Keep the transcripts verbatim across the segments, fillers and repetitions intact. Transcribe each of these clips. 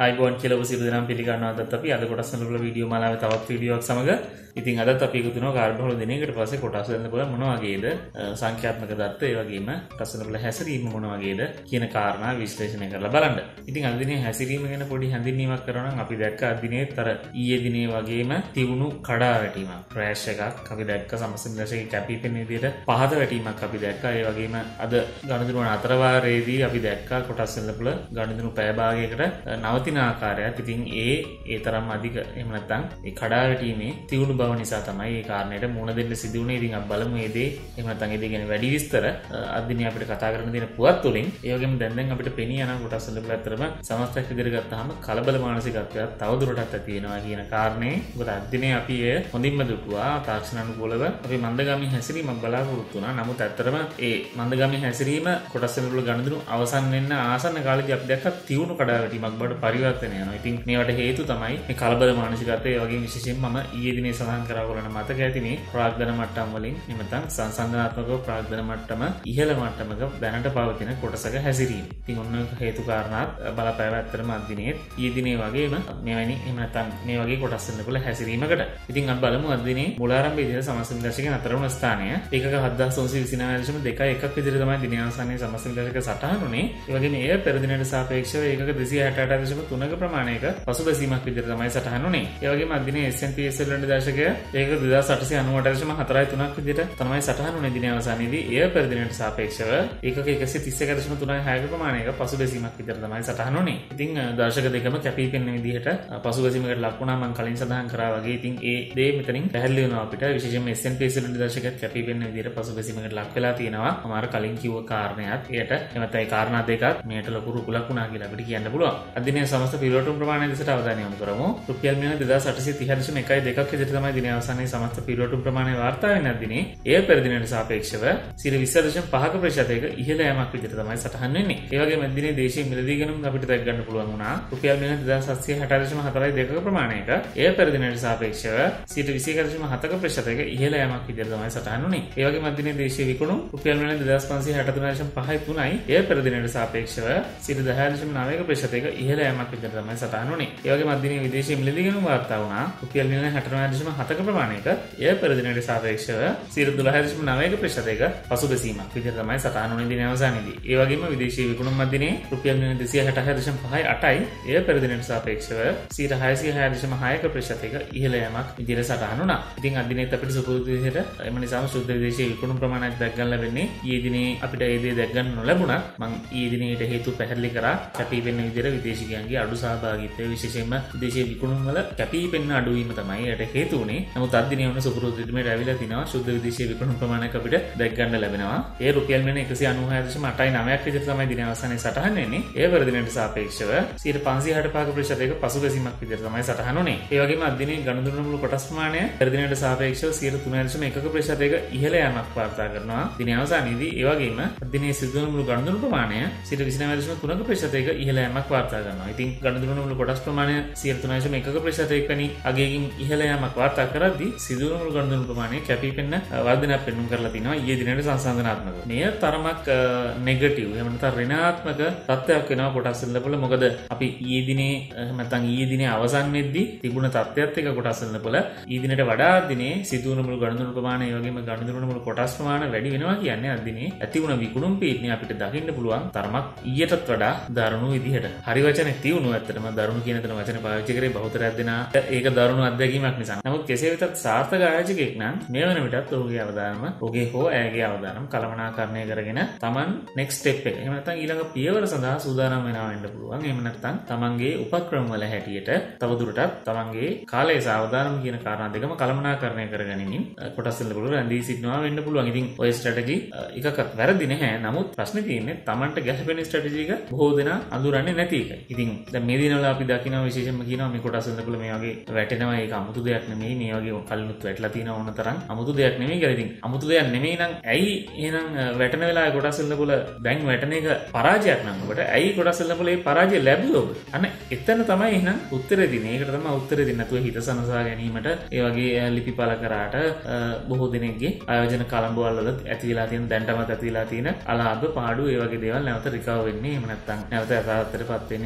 ආයිබෝන් කියලා ඔබ සියලු දෙනාම පිළිගන්නවා. අදත් අපි අද කොටස් වල වීඩියෝ මාලාවේ තවත් වීඩියෝවක් සමග ඉතින් අදත් අපි එකතු වෙනවා කාර්බහුල දිනයකට පස්සේ කොටස් වෙන්න පුළුවන් මොන වගේද සංඛ්‍යාත්මක දත්ත ඒ වගේම කොටස් වල හැසිරීම මොන වගේද කියන කාරණා විශ්ලේෂණය කරලා බලන්න. ඉතින් අද දිනේ හැසිරීම ගැන පොඩි හැඳින්වීමක් කරනවා නම් අපි දැක්ක අද දිනේත් අර ඊයේ දිනේ වගේම තිබුණු කඩා වැටීමක් ක්‍රෑෂ් එකක් අපි දැක්ක සමස්ත දශකයේ කැපී පෙනෙන විදිහට පහත වැටීමක් අපි දැක්කා. ඒ වගේම අද ගණදුන අතර වාරයේදී අපි දැක්කා කොටස් වල ගණදුණු පැය භාගයකට නවතින ආකාරයක්. ඉතින් ඒ ඒ තරම් අධික එහෙම නැත්නම් ඒ කඩා වැටීමේ තියුණු බව නිසා තමයි මේ කාරණයට මුහුණ දෙන්න සිදු වුණේ. ඉතින් අපි බලමු මේ දේ එහෙම නැත්නම් ඒ දේ ගැන වැඩි විස්තර අද දිනේ අපිට කතා කරන්න දෙන පුවත් වලින්. ඒ වගේම දැන් දැන් අපිට පෙනී යන කොටස් වල ඇත්තටම සමස්තයක් විදිහට ගත්තාම කලබල මානසිකත්වයක් තවදුරටත් ඇති වෙනවා කියන කාරණේ. මොකද අද දිනේ අපි ඒ හොඳින්ම දුටුවා තාක්ෂණ අනුකූලව අපි මන්දගාමී හැසිරීමක් බලාපොරොත්තු වුණා. නමුත් ඇත්තටම ඒ මන්දගාමී හැසිරීම කොටස් වල ගණදුණු අවසන් වෙන්න ආසන්න කාලෙදී අපි දැක්ක තියුණු කඩාවැටීමක් බවට පරිවර්තනය වෙනවා. ඉතින් මේවට හේතු තමයි මේ කලබල මානසිකත්වය. ඒ වගේම විශේෂයෙන් මම ඊයේ දිනේ සඳහන් කරා වුණා මතක ඇති මේ ප්‍රාග්ධන මට්ටම් වලින් නැත්නම් සංසන්දනාත්මකව ප්‍රාග්ධන මට්ටම ඉහළ මට්ටමක දැනට පවතින කොටසක හැසිරීම. ඉතින් ඔන්න හේතු කාරණාත් බලපෑව ඇත්තටම අද දිනේ ඊයේ දිනේ වගේම මෙවැනි එහෙම නැත්නම් මේ වගේ කොටස් වල හැසිරීමකට. ඉතින් අපි බලමු අද දිනේ මුලාරම්භයේ ඉඳලා සමස්ත දශකයේ අතර වුණ ස්ථානය ඒකක හත් හදාස් තුන්සිය විසිනවය දශම දෙකයි එකක් විදිහට තමයි දින අවසානයේ සමස්ත දශක සටහන් උනේ. ඒ වගේම එය පෙර දිනකට සාපේක්ෂව ඒකක දෙසිය හැට අට දශම තුනක ප්‍රමාණයක පසුබැසීමක් විදිහට තමයි සටහන් උනේ. ඒ වගේම අද දිනේ S and P S L දශකය ඒකක දෙදාස් අටසිය අනූඅට දශම හතරයි තුනක් විදිහට තමයි සටහන් උනේ දින අවසානයේදී. එය පෙර දිනකට සාපේක්ෂව ඒකක එකසිය තිස් එක දශම තුනයි හයක ප්‍රමාණයක පසුබැසීමක් විදිහට තමයි සටහන් උනේ. ඉතින් දශක දෙකම කැපී පෙනෙන විදිහට පසුබැසීමකට ලක් වුණා මම කලින් සඳහන් කරා වගේ. ඉතින් ඒ දේ මෙතනින් පැහැදිලි වෙනවා අපිට. විශේෂයෙන්ම S and P S L දශකයත් කැපී පෙනෙන විදිහට පසුබැසීමකට ලක් වෙලා තියෙනවා. අමාර කලින් කිව්ව කාරණයක්. එයට එමෙතන ඒ කාරණා දෙකත් මේට ලොකු රුකුලක් වුණා කියලා අපිට කියන්න පුළුවන්. අද දිනේ සමස්ත පිරිවැටුම් ප්‍රමාණය දෙසට අවධානය යොමු කරමු. රුපියල් මිලියන දෙදාස් අටසිය තිහ දශම එකයි දෙකක් විදිහට තමයි දින අවසානයේ සමස්ත පිරිවැටුම් ප්‍රමාණය වාර්තා වෙන දිනේ එය පෙර දිනකට සාපේක්ෂව සියයට විස්ස දශම පහක ප්‍රතිශතයක ඉහළ යෑමක් විදිහට තමයි සටහන් වෙන්නේ. ඒ වගේම අද දිනේ දේශීය මිලදී ගණන් අපිට දැක් ගන්න පුළුවන් වුණා. රුපියල් මිලියන දෙදාස් හත්සිය හැට දශම හතරයි දෙකක ප්‍රමාණයක එය පෙර දිනකට සාපේක්ෂව සියයට විසි එක දශම හතක ප්‍රතිශතයක ඉහළ යෑමක් විදිහට තමයි සටහන් වුනේ. ඒ වගේම අද දිනේ දේශීය විකුණුම් රුපියල් මිලියන දෙදාස් පන්සිය හැට තුන දශම පහයි තුනයි එය පෙර දිනකට සාපේක්ෂව සියයට දහ දශම නවයක ප්‍රතිශතයක ඉහළ යෑමක් විදිහට තමයි සටහන් වුනේ. ඒ වගේම අද දිනේ විදේශීය මිලදී ගණන් වාර්තා වුණා. රුපියල් මිලියන හැට නවය දශම හතක ප්‍රමාණයක එය පෙර දිනකට සාපේක්ෂව සියයට දොළහ දශම නවයක ප්‍රතිශතයක පසුබැසීමක් විදිහට තමයි සටහන් වුනේ දින අවසානයේදී. ඒ වගේම විදේශීය විකුණුම් අද දිනේ රුපියල් මිලියන දෙසිය හැටහය දශම පහයි අටයි එය පෙර දිනකට සාපේක්ෂව සියයට හයසිය හය දශම හයක ප්‍රතිශතයක ඉහළ යෑමක් විදිහට සටහන් වුණා. ඉතින් අද දිනේත් අපිට සුපුරුදු විදිහට එම නිසාම සුද්ධ විදේශීය විකුණුම් ප්‍රමාණයක් දැක් ගන්න ලැබෙන්නේ. ඊයේ දිනේ අපිට ඒ දේ දැක් ගන්න නොලැබුණා. මම ඊයේ දිනේට හේතු පැහැදිලි කරා. කැපී පෙනෙන විදිහට විදේශිකයන්ගේ අඩු සහභාගීත්වය විශේෂයෙන්ම විදේශීය විකුණුම් වල කැපී පෙනෙන අඩුවීම තමයි ඒකට හේතු වුනේ. නමුත් අද දිනේ වුණ සුපුරුදු විදිහට ඇවිල්ලා තිනවා සුද්ධ විදේශීය විකුණුම් ප්‍රමාණයක් අපිට දැක් ගන්න ලැබෙනවා. ඒ රුපියල් මිලියන එකසිය අනූහය දශම අටයි නවයක් විදිහට තමයි දින අවසානයේ සටහන් වෙන්නේ. ඒ පෙර දිනකට සාපේක්ෂව සියයට පන්සිය හැට පහක ප්‍රතිශතයක පසුබැසීමක් විදිහට තමයි සටහන් වුනේ. ඒ වගේම අද දිනේ ගණදුන මුළු කොටස් ප්‍රමාණය පෙර දිනකට සාපේක්ෂව සියයට තුනයි දශම එකක ප්‍රතිශතයක ඉහළ යෑමක් වාර්තා කරනවා දින අවසානයේදී. ඒ වගේම අද දිනේ සිදුවන මුළු ගණදුන ප්‍රමාණය සියයට විසිනවය දශම තුනක ප්‍රතිශතයක ඉහළ යෑමක් වාර්තා කරනවා. ඉතින් ගණදුන මුළු කොටස් ප්‍රමාණය සියයට තුනයි දශම එකක ප්‍රතිශතයක වැනි අගයකින් ඉහළ යෑමක් වාර්තා කරද්දී සිදුවන මුළු ගණදුන ප්‍රමාණය කැපී පෙනෙන වර්ධනයක් පෙන්වන්න කරලා තිනවා ඊයේ දිනේට සංසන්දනාත්මකව. මෙය තරමක් නෙගටිව් එහෙම නැත්නම් ඍණාත්මක තත්ත්වයක් වෙනවා කොටස් වල. මොකද අපි ඊයේ දිනේ එහෙම නැත්නම් ඊයේ දිනේ අවසන් වෙද්දී තිබුණ තත්ත්වයත් එක්ක කොටස් වල ඊයේ දිනේට වඩා දිනේ සිදුවන මුළු ගණදුන ප්‍රමාණය ඒ වගේම ගණදුන මුළු කොටස් ප්‍රමාණය වැඩි වෙනවා කියන්නේ අද දිනේ ඇති වුණ විකුණුම් පීඩනය අපිට දකින්න පුළුවන් තරමක් ඊයටත් වඩා දරුණු විදිහට. හරි වචනේ තියුණු ඇත්තටම දරුණු කියන තැන වචන පාවිච්චි කරේ බහුතරයක් දෙනා ඒක දරුණු අත්දැකීමක් නිසා. නමුත් කෙසේ වෙතත් සාර්ථක ආයෝජකයෙක් නම් මේ වන විටත් ඔහුගේ අවදානම ඔහුගේ හෝ ඇයගේ අවදානම් කළමනාකරණය කරගෙන Taman next step එක එහෙම නැත්නම් ඊළඟ පියවර සඳහා සූදානම් වෙනවා වෙන්න පුළුවන්. එහෙම නැත්නම් Tamanගේ උපක්‍රම වල හැටියට තවදුරටත් Tamanගේ කාලයේ සාවධානම කියන කාරණා දෙකම කළමනාකරණය කරගනිමින් කොටස් වල පුළුවන් රැඳී සිටිනවා වෙන්න පුළුවන්. ඉතින් ඔය ස්ට්‍රැටජි එකක්වත් වැරදි නැහැ. නමුත් ප්‍රශ්නේ තියෙන්නේ Tamanට ගැළපෙන ස්ට්‍රැටජි එක බොහෝ දෙනා අඳුරන්නේ නැති එකයි. ඉතින් දැන් මේ දිනවල අපි දකිනවා විශේෂයෙන්ම කියනවා මේ කොටස් වල මේ වගේ වැටෙනවා ඒක අමුතු දෙයක් නෙමෙයි. මේ වගේ කලිනුත් වැටලා තියෙන ඕන තරම් අමුතු දෙයක් නෙමෙයි කියලා. ඉතින් අමුතු දෙයක් නෙමෙයි නම් ඇයි එහෙනම් වැටෙන වෙලාවේ කොටස් වල බුල දැන් වැටෙන එක පරාජයක් නම් ඔබට ඇයි කොටස් වල බුල ඒ පරාජය ලැබුවේ ඔබ? අන්න එතන තමයි එහෙනම් උත්තරේ දෙන්නේ. ඒකට තමයි උත්තරේ දෙන්නේ. නැතුව හිත සනසා ගැනීමට ඒ වගේ ලිපිපල කරාට බොහෝ දෙනෙක්ගේ ආයෝජන කලඹවල වල ඇති වෙලා තියෙන දැන්ටමත් ඇති වෙලා තියෙන අලාභ පාඩු ඒ වගේ දේවල් නැවත රිකවර් වෙන්නේ එහෙම නැත්නම් නැවත යථාර්ථයටපත් වෙන්නේ නැහැ.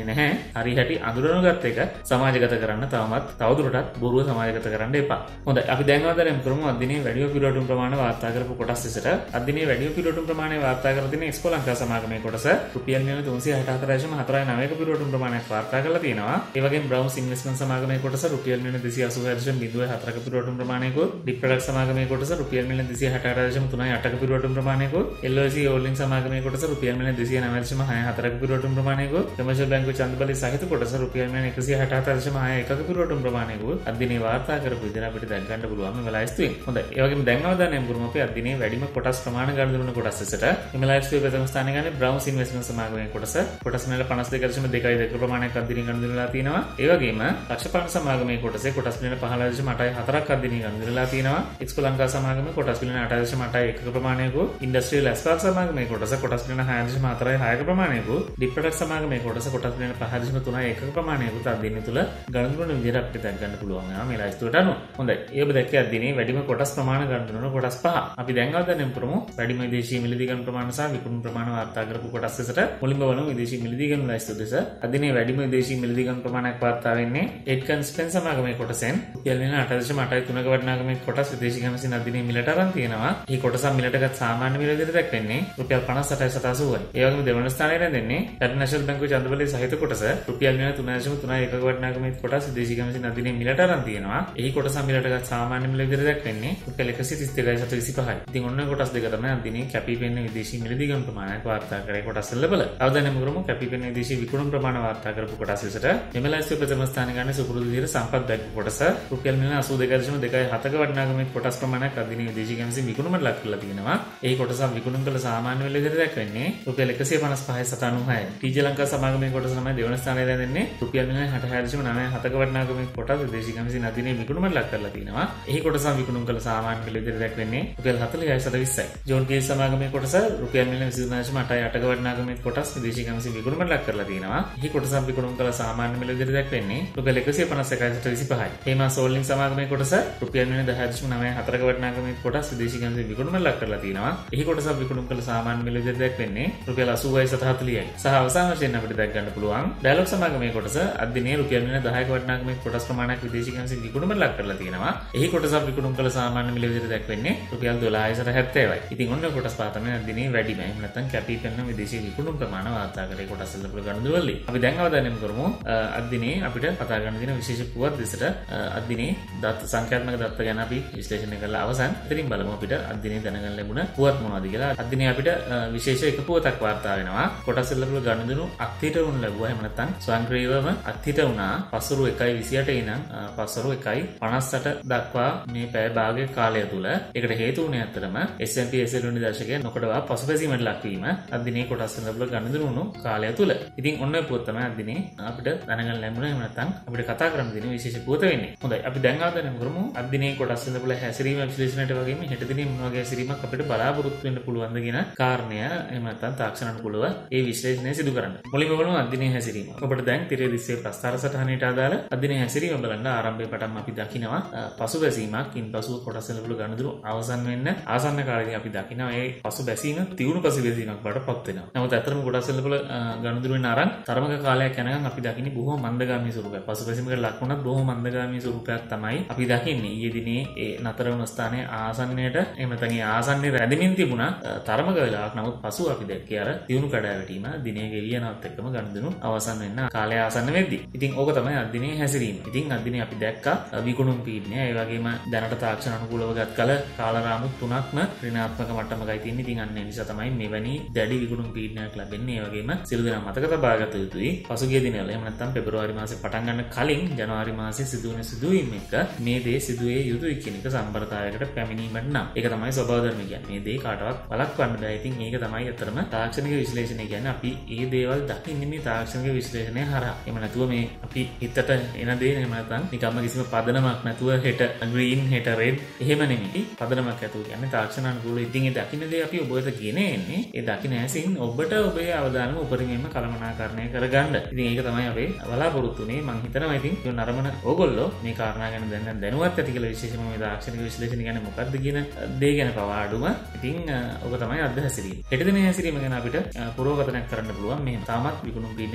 හරි හැටි අඳුරනගත් එක සමාජගත කරන්න තවමත් තවදුරටත් බොරුව සමාජගත කරන්න එපා. හොඳයි අපි දැන් ආදරෙන් කරමු අදිනේ වැඩිම පිළිවෙතුන් ප්‍රමාණය වාර්තා කරපු කොටස් දෙසට. අදිනේ වැඩිම පිළිවෙතුන් ප්‍රමාණය වාර්තා කරලා තියෙන එක්ස්පෝ ලංකා සමාගමේ කොටස රුපියල් මිලියන තුන්සිය හැට හතර දශම හතර නවයක පිළිවෙතුන් ප්‍රමාණයක් වාර්තා කරලා තියෙනවා. ඒ වගේම බ්‍රවුන්ස් ඉන්වෙස්ට්මන්ට් සමාගමේ කොටස රුපියල් මිලියන දෙසිය අසූ දශම සිය හතරක පිළිවෙතුන් ප්‍රමාණයකුත්, ඩිප් ප්‍රොඩක්ට් සමාගමේ කොටස රුපියල් මිලියන දෙසිය හැට අට දශම තුනයි අටක පිළිවෙතුන් ප්‍රමාණයකුත්, එල් ඔ සී හෝල්ඩින් සමාගමේ කොටස රුපියල් මිලියන දෙසිය නවය දශම හය හතරක පිළිවෙතුන් ප්‍රමාණයකුත්, කමර්ෂල් බැංකුවේ ඡන්දබලය සහිත කොටස රුපියල් මිලියන එකසිය හැට හතර දශම හය එකක පිළිවෙතුන් ප්‍රමාණයකුත් අදිනේ වාර්තා කරපු විදිහට අපිට දැක් ගන්න පුළුවන් මේ ලයිස්තුවෙන්. හොඳයි. ඒ වගේම දැන් අවධානය යොමු කරමු අපි අදිනේ වැඩිම කොටස් ප්‍රමාණ ගණන් කොටස් දෙසට. මේ ලයිස්තුවේ ප්‍රථම ස්ථානය ගන්නේ බ්‍රවුන්ස් ඉන්වෙස්ට්මන්ට් සමාගමේ කොටස. කොටස් වල පනස් දෙක දශම දෙකයි දෙක ප්‍රමාණයක් අදිනේ ගණන් දෙලා තියෙනවා. ඒ වගේම ලක්ෂපාන සමාගමේ කොටසේ කොටස් වල පහළොව දශම අටයි හතරක් අදිනේ ගණන් දෙලා තියෙනවා. එක්ස්පෝ ලංකා සමාගමේ කොටස් වල අට දශම අටයි එකක ප්‍රමාණයකුත්, ඉන්ඩස්ට්‍රියල් ඇස්ෆාල්ට් සමාගමේ කොටස කොටස් වල හය දශම හතරයි හයක ප්‍රමාණයකුත්, ඩිප් ප්‍රොඩක්ට් සමාගමේ කොටස කොටස් වල පහ දශම තුනයි එකක ප්‍රමාණයකුත් අදිනේ තුල ගණන් කරන විදිහට අපිට දැක් ගන්න පුළුවන් ආ මේ ලයිස්තුවට අනුව. හොඳයි. ඒ ඔබ දැක්කේ අදිනේ වැඩිම කොටස් ප්‍රමාණ ගණන් කරන කොටස් පහ. අපි දැන් අවධානය යොමු කරමු වැඩිම විදේශීය මිලදී ගන්න ප්‍රමාණ සහ විකුණු ප්‍රමාණ වාර්තා කරපු කොටස් දෙසට. මුලින්ම බලමු විදේශීය මිලදී ගන්න ලයිස්තුව දෙස. අදිනේ වැඩිම විදේශීය මිලදී ගන්න ප්‍රමාණයක් වාර්තා වෙන්නේ එඩ්කන් ස්පෙන් සමාගමේ කොටසෙන් රුපියල් මිලියන අට දශම අටයි තුනක වටිනාකමේ කොටස් විදේශී කැමැසින් අදිනේ මිලට අරන් තියෙනවා. මේ කොටස මිලටගත් සාමාන්‍ය මිල විදිහට දැක්වෙන්නේ රුපියල් පනස් අටයි සත අසූවයි. ඒ වගේම දෙවන ස්ථානයේ රැඳෙන්නේ ඉන්ටර්නැෂනල් බැංකුවේ ඡන්දබලය සහිත කොටස රුපියල් මිලියන තුන දශම තුනයි එකක වටිනාකමේ කොටස් විදේශී කැමැසින් අදිනේ මිලට අරන් තියෙනවා. මේ කොටස මිලටගත් සාමාන්‍ය මිල විදිහට දැක්වෙන්නේ රුපියල් එකසිය තිස් දෙකයි සත විසිපහයි. ඉතින් ඔන්න කොටස් දෙක තමයි අදිනේ කැපී පෙනෙන විදේශී මිලදී ගන්න ප්‍රමාණයක් වාර්තා කරේ කොටස් වල. අවධානය යොමු කරමු කැපී පෙනෙන විදේශී විකුණු ප්‍රමාණ වාර්තා කරපු කොටස් දෙසට. මෙම ලයිස්තුවේ ප්‍රථම ස්ථානය ගන්න සුපුරුදු විදිහට සම්පත් බැංකුව කොටස රුපියල් මිලියන අසූ දෙක දශම දෙකයි හතක වටිනාකමේ කොටස් ප්‍රමාණයක් අදිනේ විදේශී කැමැසින් විකුණුමට ලක් කරලා තියෙනවා. ඒ කොටස විකුණුම් කළ සාමාන්‍ය මිල විදිහට දැක්වෙන්නේ රුපියල් එකසිය පනස් පහයි සත අනූහයි. ටීජේ ලංකා සමාගමේ කොටස තමයි දෙවන ස්ථානයේ රැඳෙන්නේ රුපියල් මිලියන හැට හය දශම නවය හතක වටිනාකමේ කොටස් විදේශී කැමැසින් අදිනේ විකුණුමට ලක් කරලා තියෙනවා. ඒ කොටස විකුණුම් කළ සාමාන්‍ය මිල විදිහට දැක්වෙන්නේ රුපියල් හතලිහයි සත විස්සයි. ජෝන් කේස් සමාගමේ කොටස රුපියල් මිලියන විසි තුන දශම අටයි අටක වටිනාකමේ කොටස් විදේශී කැමැසින් විකුණුමට ලක් කරලා තියෙනවා. මේ කොටස විකුණුම් කළ සාමාන්‍ය මිල විදිහට දැක්වෙන්නේ රුපියල් එකසිය පනස් එකයි සත විසිපහයි. හේමා සෝල්ඩින් සමාගමේ කොටස රුපියල් මිලියන දහය දශම නවය හතරක වටිනාකමේ කොටස් විදේශී කැමැසින් විකුණුමට ලක් කරලා තියෙනවා. මේ කොටස විකුණුම් කළ සාමාන්‍ය මිල විදිහට දැක්වෙන්නේ රුපියල් අසූවයි සත හතලිහයි. සහ අවසාන වශයෙන් අපිට දැක් ගන්න පුළුවන් ඩයලොග් සමාගමේ කොටස අදිනේ රුපියල් මිලියන දහයක වටිනාකමේ කොටස් ප්‍රමාණයක් විදේශී කැමැසින් විකුණුමට ලක් කරලා තියෙනවා. මේ කොටස විකුණුම් කළ සාමාන්‍ය මිල විදිහට දැක්වෙන්නේ රුපියල් දොළහයි සත හැත්තෑවයි. ඉතින් ඔන්න කොටස් පහ තමයි අදිනේ වැඩිම. එහෙම නැත්නම් කැපී පෙනෙන විදේශී විකුණුම් ප්‍රමාණ වාර්තා කරේ කොටස් වල ගණන් වලදී. අපි දැන් අවධානය යොමු කරමු අදිනේ අපිට කතා කරන්න තියෙන විශේෂ පුවත් දෙසට. අදිනේ දත්ත සංඛ්‍යාත්මක දත්ත ගැන අපි විශ්ලේෂණය කරලා අවසන්. ඉතින් බලමු අපිට අදිනේ දැනගන්න ලැබුණ පුවත් මොනවද කියලා. අදිනේ අපිට විශේෂ එක පුවතක් වාර්තා වෙනවා. කොටස් වල ගණන් දුණු අත්හිට වුණ ලැබුවා. එහෙම නැත්නම් ස්වයංක්‍රීයවම අත්හිට වුණා. පසුරු එකයි විසි අටේ ඉඳන් පසුරු එකයි පනස් අට දක්වා මේ පැය භාගයක කාලය තුල. ඒකට හේතු වුණේ අතරම S N P S L වෙනි දශකයේ නොකඩවා පසුබැසීමට ලක්වීම අදිනේ කොටස් වල ගණන් දුණු කාලය තුල. ඉතින් ඔන්න පුවත් තමයි අදිනේ අපිට දැනගන්න ලැබුණේ. එහෙම නැත්නම් අපිට කතා කරන්න දෙන විශේෂ පුවත වෙන්නේ. හොඳයි අපි දැන් ආවදන කරමු අදිනේ කොටස් වල හැසිරීම විශ්ලේෂණයට වගේම හෙට දිනේ මොන වගේ හැසිරීමක් අපිට බලාපොරොත්තු වෙන්න පුළුවන්ද කියන කාරණය එහෙම නැත්නම් තාක්ෂණ අනුකූලව ඒ විශ්ලේෂණය සිදු කරන්න. මුලින්ම බලමු අදිනේ හැසිරීම. ඔබට දැන් තිරේ දිස්සේ ප්‍රස්තාර සටහනට අදාළ අදිනේ හැසිරීම බලන්න ආරම්භයේ පටන්ම අපි දකිනවා පසුබැසීමක්. ඉන්පසුව කොටස් වල ගණන් දුණු අවසන් වෙන්න ආසන්න කාලෙදී අපි දකිනවා ඒ පසුබැසීම තියුණු පසුබැසීමක් බවට පත් වෙනවා. නමුත් අතරම කොටස් වල ගණන් දුණු වෙන අරන් තරමක කාලයක් යනකම් අපි දකින්නේ බොහෝ මන්දගාමී ස්වරූපයක්. පසුබැසීමකට ලක් වුණත් බොහෝ මන්දගාමී ස්වරූපයක් තමයි අපි දකින්නේ. ඊයේ දිනේ ඒ නතර වුණ ස්ථානයේ ආසන්නයට එහෙම නැත්නම් ඒ ආසන්නයේ රැඳෙමින් තිබුණා තරමක වෙලාවක්. නමුත් පසුව අපි දැක්කේ අර තියුණු කඩාවැටීම දිනේ ගෙවියනවත් එක්කම ගණන් දුණු අවසන් වෙන්න කාලය ආසන්න වෙද්දී. ඉතින් ඕක තමයි අදිනේ හැසිරීම. ඉතින් අදිනේ අපි දැක්කා විකුණුම් පීඩනය ඒ වගේම දැනට තාක්ෂණ අනුකූලව ගත් කල කාලරාමු තුනක්ම ඍණාත්මක මට්ටමකයි තියෙන්නේ. ඉතින් අන්න ඒ නිසා තමයි මෙවැනි දැඩි විකුණුම් පීඩනයක් ලැබෙන්නේ. ඒ වගේම සියලු දෙනා මතක තබා ගත යුතුයි. පසුගිය දිනවල එහෙම නැත්නම් පෙබරවාරි මාසේ පටන් ගන්න කලින් ජනවාරි මාසේ සිදුවන සිදුවීම් එක මේ දේ සිදුවේ යුතුයි කියන එක සම්බරතාවයකට පැමිණීමට නම් ඒක තමයි ස්වභාව ධර්ම කියන්නේ. මේ දේ කාටවත් වළක්වන්න බෑ. ඉතින් ඒක තමයි අතරම තාක්ෂණික විශ්ලේෂණය කියන්නේ. අපි මේ දේවල් දකින්නේ මේ තාක්ෂණික විශ්ලේෂණය හරහා. එහෙම නැතුව මේ අපි හිතට එන දේ එහෙම නැත්නම් නිකම්ම කිසිම පදනමක් නැතුව හෙට green හෙට red එහෙම නෙමෙයි. පදනමක් ඇතුව කියන්නේ තාක්ෂණ අනුකූලව. ඉතින් ඒ දකින්න දේ අපි ඔබ වෙත ගෙන එන්නේ. ඒ දකින්න ඇසින් ඔබට ඔබේ අවධානම උපරිමයෙන්ම කළමනාකරණය කරගන්න. ඉතින් ඒක තමයි අපේ බලාපොරොත්තුනේ. මම හිතනවා ඉතින් මේ නරඹන ඕගොල්ලෝ මේ කාරණා ගැන දැන් දැනුවත් ඇති කියලා විශේෂයෙන්ම මේ තාක්ෂණික විශ්ලේෂණ කියන්නේ මොකක්ද කියන දේ ගැන පවා අඩුම. ඉතින් ඔබ තමයි අද හැසිරීම. හෙට දිනේ හැසිරීම ගැන අපිට පුරෝගතනයක් කරන්න පුළුවන්. මෙහෙම තාමත් විකුණුම් පීඩනය තියෙන වෙලාව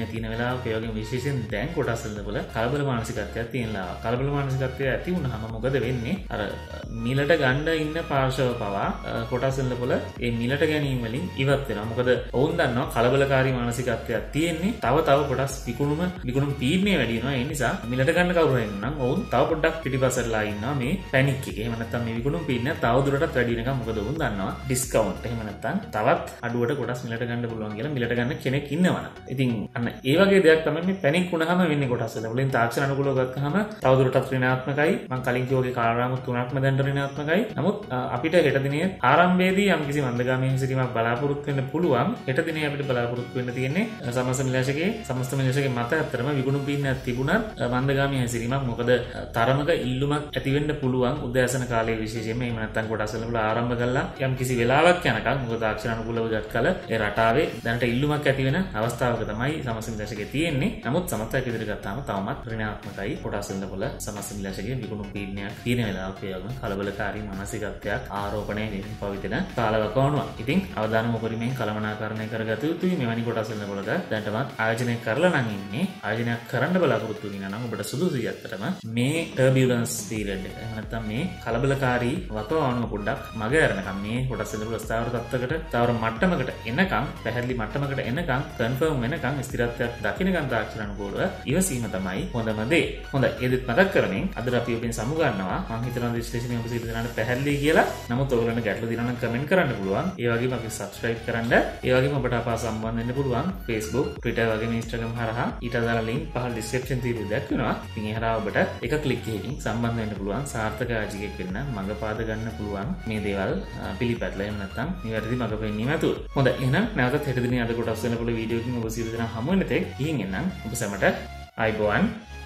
වෙලාවක ඒ වගේ විශේෂයෙන් දැන් කොටස් වල කලබල මානසිකත්වයක් තියෙනවා. කලබල මානසිකත්වය ඇති වුණාම මොකද වෙන්නේ? අර මිලට ගන්න ඉන්න පාර්ශව පවා කොටස් වල ඒ මිලට ගැනීම වලින් ඉවත් වෙනවා. මොකද ඔවුන් දන්නවා කලබලකාරී මානසිකත්වයක් තියෙන්නේ. තව තව කොටස් විකුණුම විකුණුම් පීඩනය වැඩි වෙනවා. ඒ නිසා මිලට ගන්න කවුරු හරි නම් ඔවුන් තව පොඩ්ඩක් පිටිපස්සටලා ඉන්නවා මේ පැනික් එකේ. එහෙම නැත්නම් මේ විකුණුම් පීඩනය තව දුරටත් වැඩි වෙනකම් මොකද ඔවුන් දන්නවා ඩිස්කවුන්ට් එහෙම නැත්නම් තවත් අඩුවට කොටස් මිලට ගන්න පුළුවන් කියලා මිලට ගන්න කෙනෙක් ඉන්නවනම්. ඉතින් අන්න ඒ වගේ දෙයක් තමයි මේ පැනික් වුණාම වෙන්නේ කොටස් වල. වලින් තාක්ෂණ අනුකූලව ගත්තාම තව දුරටත් ඍණාත්මකයි. මම කලින් කිව්වාගේ කාලරාමු තුනක්ම දැන් ඍණාත්මකයි. නමුත් අපිට හෙට දිනේ ආරම්භයේදී යම්කිසි මන්දගාමී හැසිරීමක් බලාපොරොත්තු වෙන්න පුළුවන්. හෙට දිනේ අපිට බලාපොරොත්තු වෙන්න තියෙන්නේ සමස්ත මිලශකයේ සමස්ත මිලශකයේ මත අතරම විකුණුම් පීඩනයක් තිබුණත් මන්දගාමී හැසිරීමක්. මොකද තරමක ඉල්ලුමක් ඇති වෙන්න පුළුවන් උදෑසන කාලයේ විශේෂයෙන්ම. එහෙම නැත්නම් කොටස් වල ආරම්භ කළා යම්කිසි වෙලාවක් යනකම් මොකද තාක්ෂණ අනුකූලව ගත් කල ඒ රටාවේ දැනට ඉල්ලුමක් ඇති වෙන අවස්ථාවක තමයි සමස්ත මිලශකයේ තියෙන්නේ. නමුත් සමස්තයක් ඉදිරියට ගත්තාම තවමත් ඍණාත්මකයි. කොටස් වල සමස්ත මිලශකයේ විකුණුම් පීඩනයක් තියෙන වෙලාවක ඒ වගේ කලබලකාරී මානසිකත්වයක් ආරෝපණය වෙමින් පවතින කාලවකවානුවක්. ඉතින් අවධානම උපරිමයෙන් කළමනාකරණය කරගත යුතුයි. මෙවැනි කොටස් වල දැනටමත් ආයෝජනය කරලා නම් ඉන්නේ. ආයෝජනයක් කරන්න බලාපොරොත්තු වෙනා නම් ඔබට සුදුසුයි අත්තටම මේ ටර්බියුලන්ස් පීරියඩ් එක. එහෙම නැත්නම් මේ කලබලකාරී වකවානුව පොඩ්ඩක් මග ඇරෙනකම් මේ කොටස් වල ස්ථාවර තත්ත්වයකට ස්ථාවර මට්ටමකට එනකම් පැහැදිලි මට්ටමකට එනකම් කන්ෆර්ම් වෙනකම් ස්ථිරත්වයක් දකින්නකම් තාක්ෂණ අනුකූලව ඉවසීම තමයි හොඳම දේ. හොඳයි. ඒකත් මතක් කරමින් අද අපි ඔබෙන් සමු ගන්නවා. මම හිතනවා විශ්ලේෂණය ඔබ සියලු දෙනාට පැහැදිලි කියලා. නමුත් ඔයගොල්ලන්ට ගැටලු දිනා නම් කමෙන්ට් කරන්න පුළුවන්. ඒ වගේම අපි subscribe කරන්න. ඒ වගේම ඔබට අපහා සම්බන්ධ වෙන්න පුළුවන් Facebook, Twitter වගේම Instagram හරහා. ඊට අදාළ link පහළ description තියෙන්නේ දක්වනවා. ඉතින් ඒ හරහා ඔබට එක click එකකින් සම්බන්ධ වෙන්න පුළුවන්. සාර්ථක ආජීවයක් වෙන්න මඟ පාද ගන්න පුළුවන්. මේ දේවල් පිළිපැදලා එහෙම නැත්නම් නිවැරදි මඟ පෙන්වීම ඇතුව. හොඳයි. එහෙනම් නැවතත් හෙට දිනේ අද කොටස් වෙනකොට වීඩියෝ එකකින් ඔබ සියලු දෙනා හමු වෙන තෙක් ගිහින් එන්නම්. ඔබ සැමට ආයිබෝවන්.